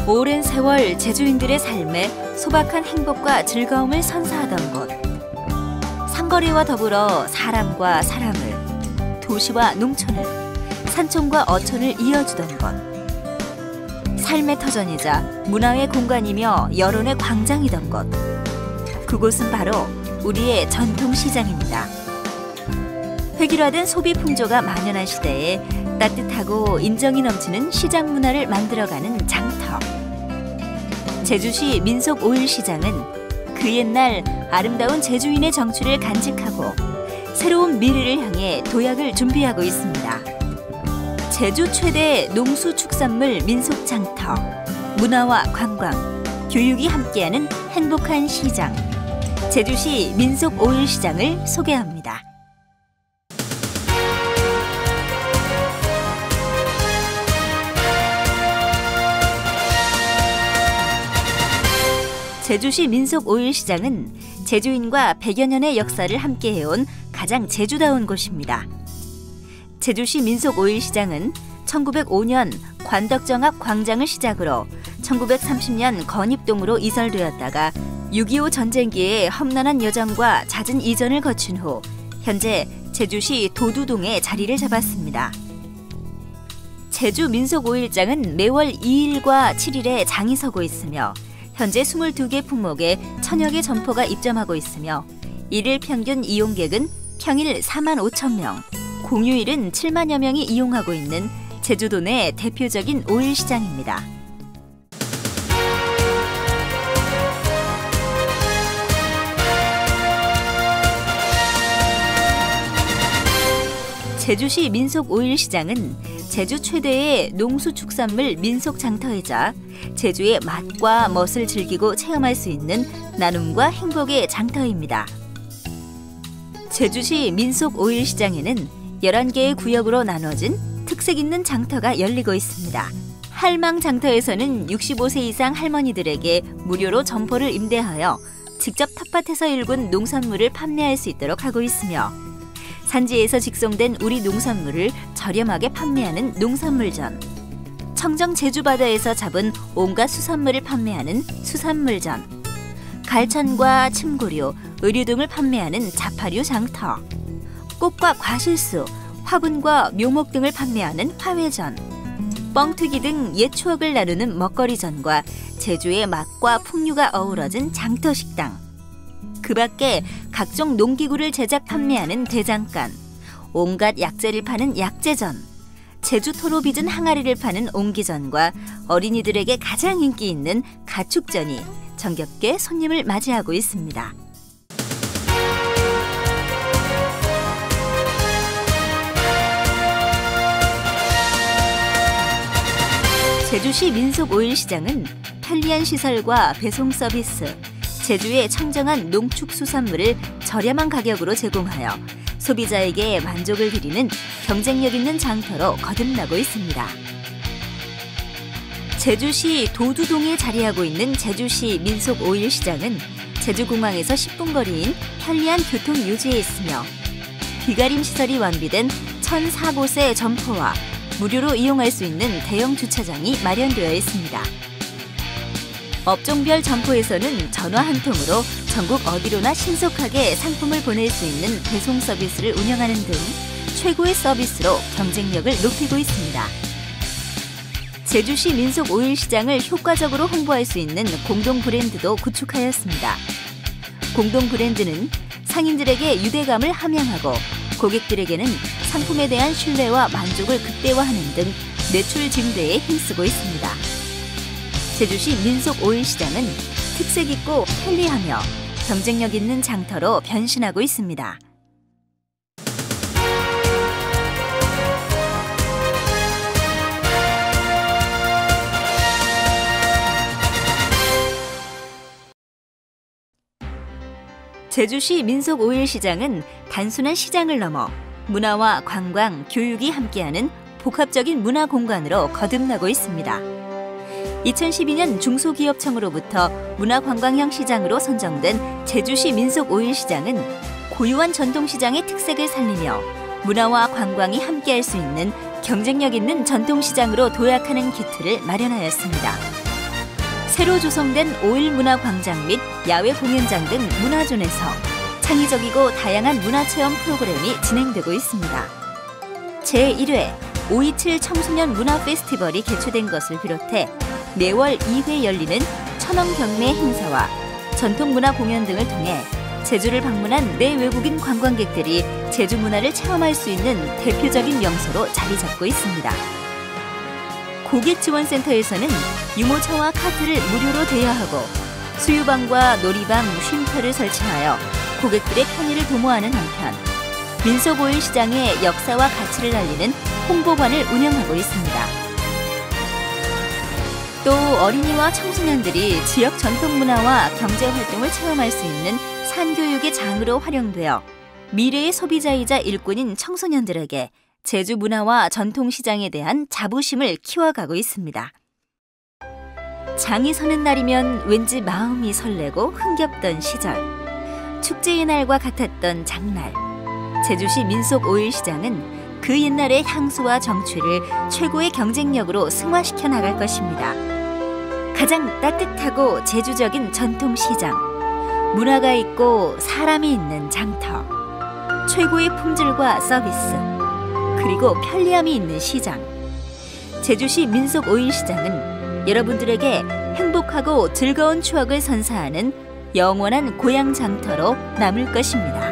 오랜 세월 제주인들의 삶에 소박한 행복과 즐거움을 선사하던 곳. 상거리와 더불어 사람과 사람을, 도시와 농촌을, 산촌과 어촌을 이어주던 곳. 삶의 터전이자 문화의 공간이며 여론의 광장이던 곳. 그곳은 바로 우리의 전통시장입니다. 획일화된 소비 풍조가 만연한 시대에 따뜻하고 인정이 넘치는 시장 문화를 만들어가는 장터. 제주시 민속 5일 시장은 그 옛날 아름다운 제주인의 정취를 간직하고 새로운 미래를 향해 도약을 준비하고 있습니다. 제주 최대 농수축산물 민속 장터, 문화와 관광, 교육이 함께하는 행복한 시장. 제주시 민속 5일 시장을 소개합니다. 제주시 민속 5일 시장은 제주인과 100여 년의 역사를 함께해온 가장 제주다운 곳입니다. 제주시 민속 5일 시장은 1905년 관덕정 앞 광장을 시작으로 1930년 건입동으로 이설되었다가 6.25 전쟁기에 험난한 여정과 잦은 이전을 거친 후 현재 제주시 도두동에 자리를 잡았습니다. 제주 민속 5일장은 매월 2일과 7일에 장이 서고 있으며 현재 22개 품목에 1000여 개 점포가 입점하고 있으며 일일 평균 이용객은 평일 4만 5천 명, 공휴일은 7만여 명이 이용하고 있는 제주도 내 대표적인 5일 시장입니다. 제주시 민속 5일 시장은 제주 최대의 농수축산물 민속 장터이자 제주의 맛과 멋을 즐기고 체험할 수 있는 나눔과 행복의 장터입니다. 제주시 민속 5일 시장에는 11개의 구역으로 나눠진 특색 있는 장터가 열리고 있습니다. 할망 장터에서는 65세 이상 할머니들에게 무료로 점포를 임대하여 직접 텃밭에서 일군 농산물을 판매할 수 있도록 하고 있으며 산지에서 직송된 우리 농산물을 저렴하게 판매하는 농산물전, 청정 제주바다에서 잡은 온갖 수산물을 판매하는 수산물전, 갈천과 침구류, 의류 등을 판매하는 자파류 장터, 꽃과 과실수, 화분과 묘목 등을 판매하는 화훼전, 뻥튀기 등 옛 추억을 나누는 먹거리전과 제주의 맛과 풍류가 어우러진 장터식당, 그 밖에 각종 농기구를 제작 판매하는 대장간, 온갖 약재를 파는 약재전, 제주토로 빚은 항아리를 파는 옹기전과 어린이들에게 가장 인기 있는 가축전이 정겹게 손님을 맞이하고 있습니다. 제주시 민속 5일 시장은 편리한 시설과 배송 서비스, 제주의 청정한 농축수산물을 저렴한 가격으로 제공하여 소비자에게 만족을 드리는 경쟁력 있는 장터로 거듭나고 있습니다. 제주시 도두동에 자리하고 있는 제주시 민속 5일 시장은 제주공항에서 10분 거리인 편리한 교통 요지에 있으며 비가림 시설이 완비된 1004곳의 점포와 무료로 이용할 수 있는 대형 주차장이 마련되어 있습니다. 업종별 점포에서는 전화 한 통으로 전국 어디로나 신속하게 상품을 보낼 수 있는 배송 서비스를 운영하는 등 최고의 서비스로 경쟁력을 높이고 있습니다. 제주시 민속 5일 시장을 효과적으로 홍보할 수 있는 공동 브랜드도 구축하였습니다. 공동 브랜드는 상인들에게 유대감을 함양하고 고객들에게는 상품에 대한 신뢰와 만족을 극대화하는 등 매출 증대에 힘쓰고 있습니다. 제주시 민속 5일 시장은 특색 있고 편리하며 경쟁력 있는 장터로 변신하고 있습니다. 제주시 민속 5일 시장은 단순한 시장을 넘어 문화와 관광, 교육이 함께하는 복합적인 문화 공간으로 거듭나고 있습니다. 2012년 중소기업청으로부터 문화관광형 시장으로 선정된 제주시 민속 5일 시장은 고유한 전통시장의 특색을 살리며 문화와 관광이 함께할 수 있는 경쟁력 있는 전통시장으로 도약하는 기틀을 마련하였습니다. 새로 조성된 5일 문화광장 및 야외 공연장 등 문화존에서 창의적이고 다양한 문화체험 프로그램이 진행되고 있습니다. 제1회 5.27 청소년 문화 페스티벌이 개최된 것을 비롯해 매월 2회 열리는 천왕 경매 행사와 전통문화 공연 등을 통해 제주를 방문한 내외국인 관광객들이 제주 문화를 체험할 수 있는 대표적인 명소로 자리 잡고 있습니다. 고객지원센터에서는 유모차와 카트를 무료로 대여하고 수유방과 놀이방, 쉼터를 설치하여 고객들의 편의를 도모하는 한편 민속5일 시장의 역사와 가치를 알리는 홍보관을 운영하고 있습니다. 또 어린이와 청소년들이 지역 전통문화와 경제활동을 체험할 수 있는 산교육의 장으로 활용되어 미래의 소비자이자 일꾼인 청소년들에게 제주 문화와 전통시장에 대한 자부심을 키워가고 있습니다. 장이 서는 날이면 왠지 마음이 설레고 흥겹던 시절. 축제의 날과 같았던 장날. 제주시 민속5일 시장은 그 옛날의 향수와 정취를 최고의 경쟁력으로 승화시켜 나갈 것입니다. 가장 따뜻하고 제주적인 전통시장. 문화가 있고 사람이 있는 장터. 최고의 품질과 서비스. 그리고 편리함이 있는 시장. 제주시 민속5일 시장은 여러분들에게 행복하고 즐거운 추억을 선사하는 영원한 고향 장터로 남을 것입니다.